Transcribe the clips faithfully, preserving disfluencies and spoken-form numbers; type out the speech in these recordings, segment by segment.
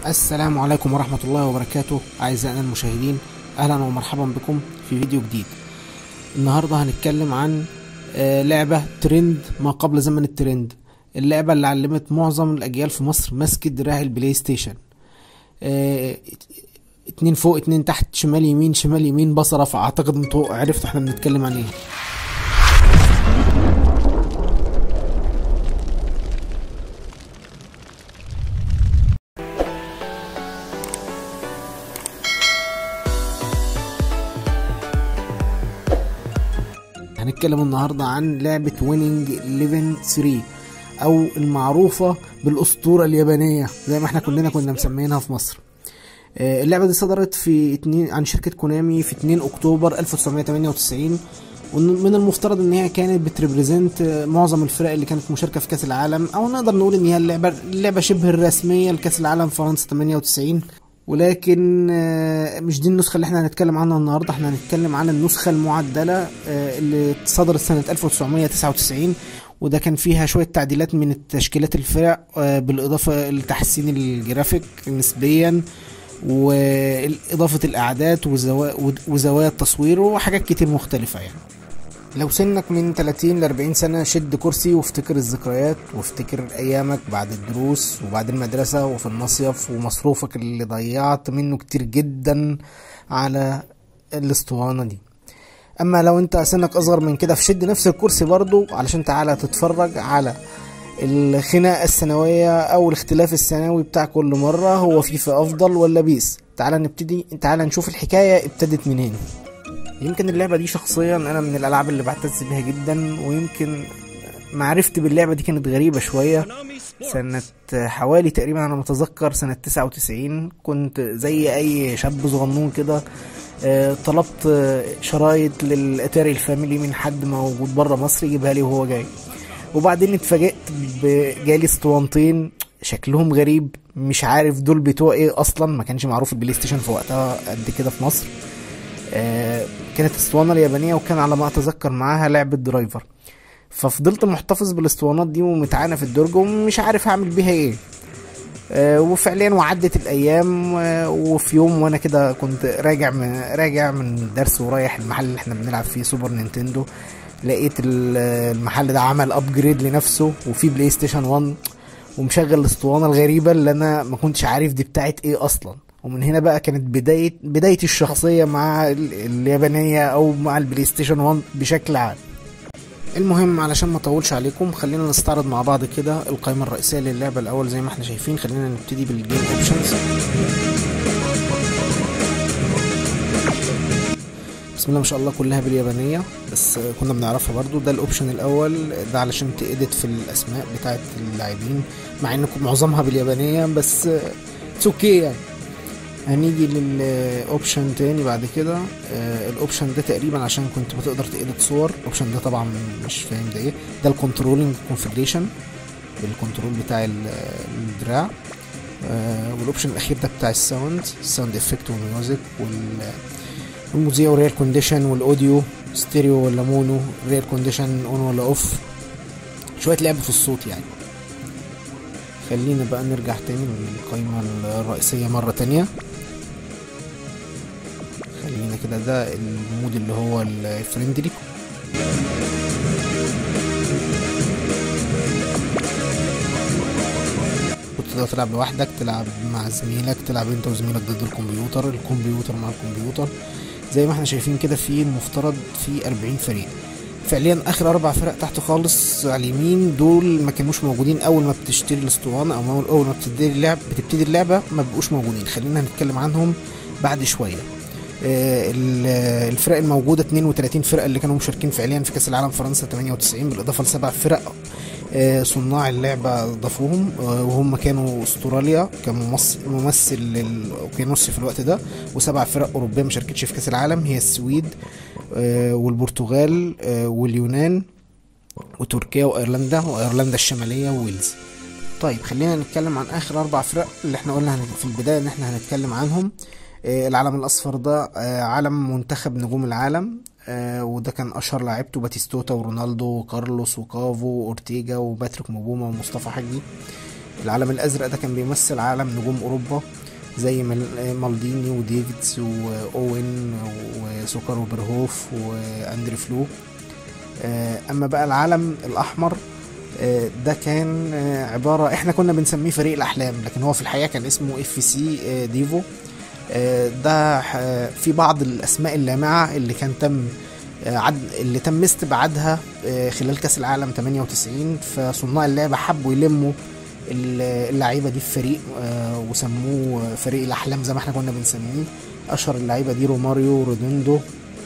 السلام عليكم ورحمة الله وبركاته أعزائنا المشاهدين، أهلا ومرحبا بكم في فيديو جديد. النهاردة هنتكلم عن لعبة ترند ما قبل زمن الترند، اللعبة اللي علمت معظم الأجيال في مصر مسك دراع البلاي ستيشن. اتنين فوق اتنين تحت، شمال يمين شمال يمين، بصرة. فأعتقد انتوا عرفتوا احنا بنتكلم عن ايه. هنتكلم النهاردة عن لعبة ويننج إليفن ثري، او المعروفة بالاسطورة اليابانية زي ما احنا كلنا كنا مسمينها في مصر. اللعبة دي صدرت في اتنين عن شركة كونامي في اتنين اكتوبر الف وتسعمية تمانية وتسعين، ومن المفترض ان هي كانت بتريبريزنت معظم الفرق اللي كانت مشاركة في كاس العالم، او نقدر نقول ان هي اللعبة اللعبة شبه الرسمية لكاس العالم فرنسا تمانية وتسعين. ولكن مش دي النسخة اللي احنا هنتكلم عنها النهاردة. احنا هنتكلم عن النسخة المعدلة اللي صدرت سنة الف وتسعمية تسعة وتسعين، وده كان فيها شوية تعديلات من التشكيلات الفرق بالإضافة لتحسين الجرافيك نسبيا، وإضافة الأعداد وزوايا التصوير وحاجات كتير مختلفة. يعني لو سنك من تلاتين ل اربعين سنة، شد كرسي وافتكر الذكريات، وافتكر أيامك بعد الدروس وبعد المدرسة وفي المصيف، ومصروفك اللي ضيعت منه كتير جدا على الاسطوانة دي. اما لو انت سنك اصغر من كده، فشد نفس الكرسي برضو علشان تعالى تتفرج على الخناقة السنوية او الاختلاف السنوي بتاع كل مرة، هو فيفا افضل ولا بيس. تعالى نبتدي، تعالى نشوف الحكاية ابتدت منين. يمكن اللعبة دي شخصيا انا من الالعاب اللي بعتز بيها جدا، ويمكن معرفتي باللعبة دي كانت غريبة شوية. سنة حوالي تقريبا انا متذكر سنة تسعة وتسعين، كنت زي اي شاب صغنون كده طلبت شرايط للاتاري الفاميلي من حد موجود بره مصر يجيبها لي وهو جاي، وبعدين اتفاجئت بجالي اسطوانتين شكلهم غريب، مش عارف دول بتوع ايه اصلا. ما كانش معروف البلاي ستيشن في وقتها قد كده في مصر. كانت اسطوانه اليابانيه، وكان على ما اتذكر معاها لعبه درايفر. ففضلت محتفظ بالاسطوانات دي ومتعانه في الدرج ومش عارف هعمل بيها ايه. أه وفعليا وعدت الايام، أه وفي يوم وانا كده كنت راجع من راجع من درس ورايح المحل اللي احنا بنلعب فيه سوبر نينتندو، لقيت المحل ده عمل ابجريد لنفسه وفي بلاي ستيشن واحد، ومشغل الاسطوانه الغريبه اللي انا ما كنتش عارف دي بتاعت ايه اصلا. ومن هنا بقى كانت بدايه بدايه الشخصيه مع اليابانيه او مع البلاي ستيشن واحد بشكل عام. المهم علشان ما اطولش عليكم، خلينا نستعرض مع بعض كده القائمه الرئيسيه للعبه الاول زي ما احنا شايفين. خلينا نبتدي بالجيم اوبشنز. بسم الله ما شاء الله، كلها باليابانيه بس كنا بنعرفها برضو. ده الاوبشن الاول، ده علشان تأدت في الاسماء بتاعه اللاعبين، مع ان معظمها باليابانيه بس اتس اوكي يعني. هنيجي للاوبشن تاني بعد كده. آه الاوبشن ده تقريبا عشان كنت بتقدر تأدت صور. الاوبشن ده طبعا مش فاهم ده ايه. ده الكنترولنج كونفيجريشن، بالكنترول بتاع الدراع. آه والاوبشن الاخير ده بتاع الساوند، الساوند افكت والميوزك والموزيك والريال كونديشن والاوديو، ستيريو ولا مونو، ريال كونديشن اون ولا اوف، شويه لعب في الصوت يعني. خلينا بقى نرجع تاني للقائمه الرئيسيه مره تانية. خلينا كده، ده المود اللي هو الفريندلي. كنت تقدر تلعب لوحدك، تلعب مع زميلك، تلعب انت وزميلك ضد الكمبيوتر، الكمبيوتر مع الكمبيوتر. زي ما احنا شايفين كده، في المفترض في اربعين فريق. فعليا اخر اربع فرق تحت خالص على اليمين دول ما كانوش موجودين اول ما بتشتري الاسطوانه، او اول ما بتبتدي اللعب بتبتدي اللعبه ما بقوش موجودين. خلينا هنتكلم عنهم بعد شويه. الفرق الموجوده اتنين وتلاتين فرقه اللي كانوا مشاركين فعليا في كاس العالم فرنسا تمانية وتسعين، بالاضافه لسبع فرق صناع اللعبه ضافوهم، وهم كانوا استراليا كممثل للاوكيانوس في الوقت ده، وسبع فرق اوروبيه ما شاركتش في كاس العالم، هي السويد والبرتغال واليونان وتركيا وايرلندا وايرلندا الشماليه وويلز. طيب خلينا نتكلم عن اخر اربع فرق اللي احنا قلنا في البدايه ان احنا هنتكلم عنهم. العلم الاصفر ده علم منتخب نجوم العالم، وده كان اشهر لعيبته باتيستوتا ورونالدو وكارلوس وكافو واورتيجا وباتريك موبوما ومصطفى حجي. العلم الازرق ده كان بيمثل عالم نجوم اوروبا زي مالديني وديفيدز واوين وسوكر وبرهوف واندري فلو. اما بقى العلم الاحمر ده كان عبارة احنا كنا بنسميه فريق الاحلام، لكن هو في الحقيقة كان اسمه اف سي ديفو. ده في بعض الاسماء اللامعة اللي كان تم عد اللي تم استبعادها خلال كاس العالم ثمانية وتسعين، فصناع اللعبة حبوا يلموا اللعيبة دي في فريق وسموه فريق الاحلام زي ما احنا كنا بنسميه. اشهر اللعيبة دي روماريو، رودوندو،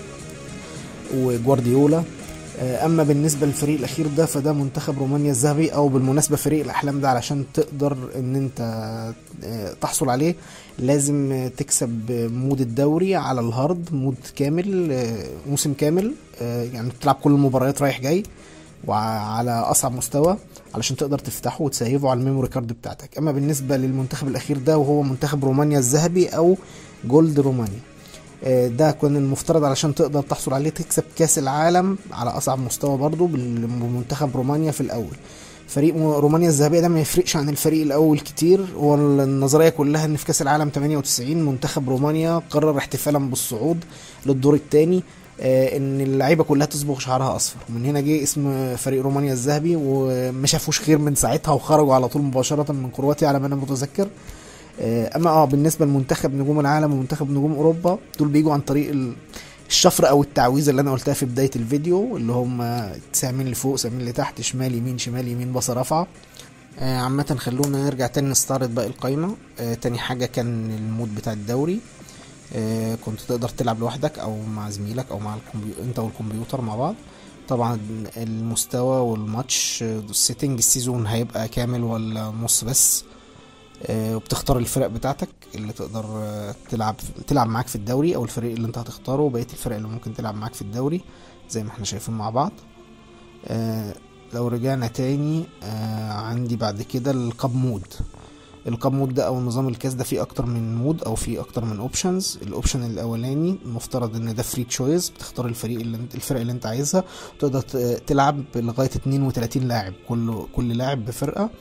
وجوارديولا. اما بالنسبه للفريق الاخير ده فده منتخب رومانيا الذهبي، او بالمناسبه فريق الاحلام ده علشان تقدر ان انت تحصل عليه لازم تكسب مود الدوري على الهارد، مود كامل موسم كامل، يعني تلعب كل المباريات رايح جاي وعلى اصعب مستوى علشان تقدر تفتحه وتسيفه على الميموري كارد بتاعتك. اما بالنسبه للمنتخب الاخير ده وهو منتخب رومانيا الذهبي او جولد رومانيا، ده كان المفترض علشان تقدر تحصل عليه تكسب كاس العالم على اصعب مستوى برضو بمنتخب رومانيا في الاول. فريق رومانيا الذهبية ده ما يفرقش عن الفريق الاول كتير، والنظرية كلها ان في كاس العالم ثمانية وتسعين منتخب رومانيا قرر احتفالا بالصعود للدور الثاني ان اللعيبة كلها تصبغ شعرها اصفر، ومن هنا جه اسم فريق رومانيا الذهبي، وما شافوش خير من ساعتها وخرجوا على طول مباشرة من كرواتيا على ما انا متذكر. اما اه بالنسبه لمنتخب نجوم العالم ومنتخب نجوم اوروبا دول بيجوا عن طريق الشفره او التعويذه اللي انا قلتها في بدايه الفيديو، اللي هم سامين لفوق سامين لتحت شمال يمين شمال يمين باصه رافعه. آه عامه خلونا نرجع تاني نستعرض باقي القايمه. آه تاني حاجه كان المود بتاع الدوري. آه كنت تقدر تلعب لوحدك او مع زميلك او مع الكمبيوتر، انت والكمبيوتر مع بعض. طبعا المستوى والماتش السيتنج السيزون هيبقى كامل ولا نص بس، وبتختار الفرق بتاعتك اللي تقدر تلعب تلعب معاك في الدوري، او الفريق اللي انت هتختاره وبقيه الفرق اللي ممكن تلعب معاك في الدوري زي ما احنا شايفين مع بعض. آه لو رجعنا تاني آه عندي بعد كده الكاب مود. الكاب مود ده او نظام الكاس ده فيه اكتر من مود او فيه اكتر من اوبشنز. الاوبشن الاولاني المفترض ان ده فري تشويس، بتختار الفريق اللي انت الفرق اللي انت عايزها، تقدر تلعب لغايه اتنين وتلاتين لاعب، كل كل لاعب بفرقه،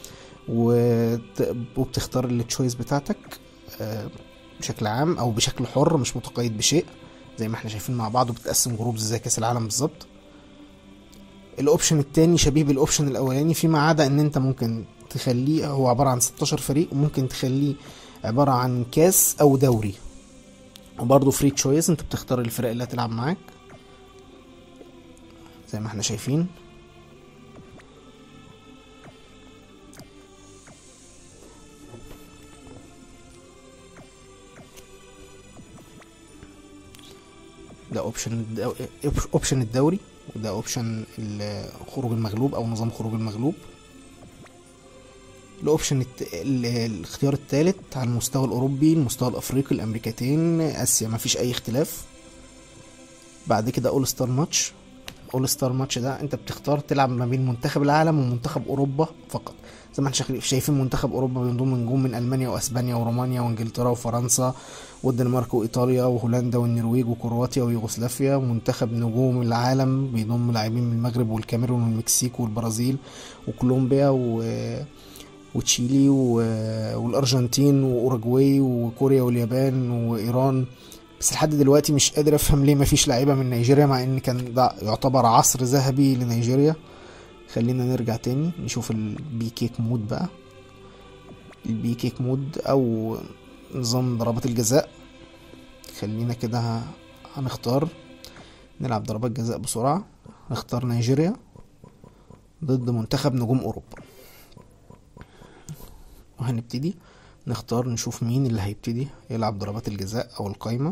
وبتختار التشويس بتاعتك بشكل عام او بشكل حر مش متقيد بشيء زي ما احنا شايفين مع بعض، وبتقسم جروبز زي كاس العالم بالظبط. الاوبشن التاني شبيه بالاوبشن الاولاني فيما عدا ان انت ممكن تخليه هو عباره عن ستاشر فريق، وممكن تخليه عباره عن كاس او دوري، وبرضه فري تشويس، انت بتختار الفرق اللي هتلعب معاك زي ما احنا شايفين. ده اوبشن اوبشن الدوري، وده اوبشن خروج المغلوب او نظام خروج المغلوب. الاوبشن الت... الاختيار الثالث على المستوى الاوروبي، المستوى الافريقي، الامريكتين، اسيا، ما فيش اي اختلاف. بعد كده اول ستار ماتش. اول ستار ماتش ده انت بتختار تلعب ما بين منتخب العالم ومنتخب اوروبا فقط، زي ما احنا شايفين منتخب اوروبا بينضم نجوم من المانيا واسبانيا ورومانيا وانجلترا وفرنسا والدنمارك وايطاليا وهولندا والنرويج وكرواتيا ويوغوسلافيا، ومنتخب نجوم العالم بيضم لاعبين من المغرب والكاميرون والمكسيك والبرازيل وكولومبيا و... وتشيلي و... والارجنتين واوروجواي وكوريا واليابان وايران. بس لحد دلوقتي مش قادر افهم ليه مفيش لعيبه من نيجيريا، مع ان كان ده يعتبر عصر ذهبي لنيجيريا. خلينا نرجع تاني نشوف البي كيك مود بقى. البي كيك مود او نظام ضربات الجزاء. خلينا كده هنختار نلعب ضربات جزاء بسرعة. نختار نيجيريا ضد منتخب نجوم اوروبا، وهنبتدي نختار نشوف مين اللي هيبتدي يلعب ضربات الجزاء او القايمة.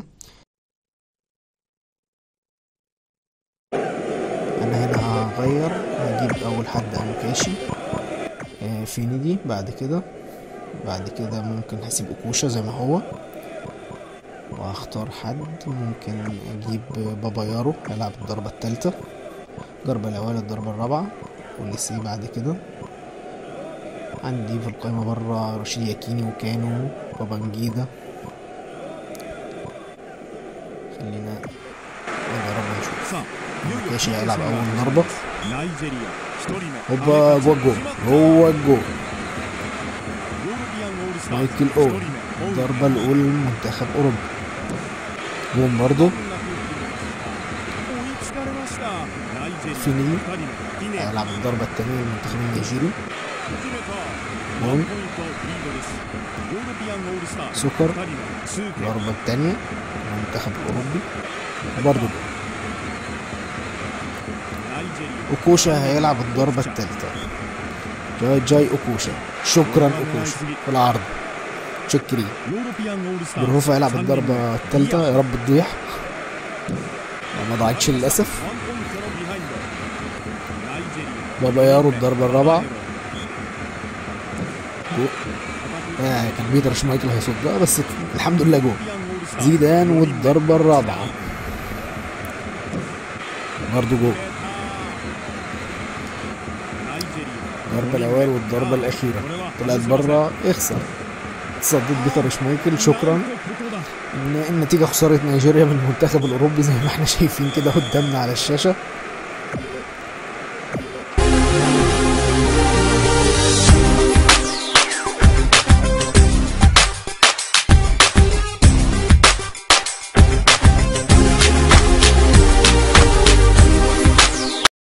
انا هنا هغير، هجيب اول حد اموكاشي في ندي، بعد كده بعد كده ممكن هسيب اوكوشا زي ما هو، وهختار حد ممكن اجيب بابا يارو هيلعب الضربة الثالثة، الضربة الاولى الضربة الرابعة والليسي. بعد كده عندي في القائمة برا رشيد ياكيني وكانو وبابانجيدا. خلينا نجرب نشوف. مكاشي هيلعب اول ضربة، هوبا جوه الجول جوه الجول. مايكل اوين الضربة الأولى للمنتخب أوروبي. جون برضه. فيني هيلعب الضربة التانية للمنتخب النيجيري. جون. سكر الضربة التانية للمنتخب الأوروبي وبرضه جون. أوكوشا هيلعب الضربة التالتة. جاي جاي أوكوشا. شكرا أوكوشا في العرض. شكري. بروفا هيلعب الضربة التالتة، يا رب تضيع ما ضاعتش للأسف. بابا يارو الضربة الرابعة. آه كان بيتر شمايكل هيصدها بس الحمد لله جول. زيدان والضربة الرابعة برضه جول. الضربة الأول والضربة الأخيرة طلعت بره. اخسر. تصدت بيتر شمايكل. شكرا. النتيجة خسارة نيجيريا من المنتخب الأوروبي زي ما احنا شايفين كده قدامنا على الشاشة.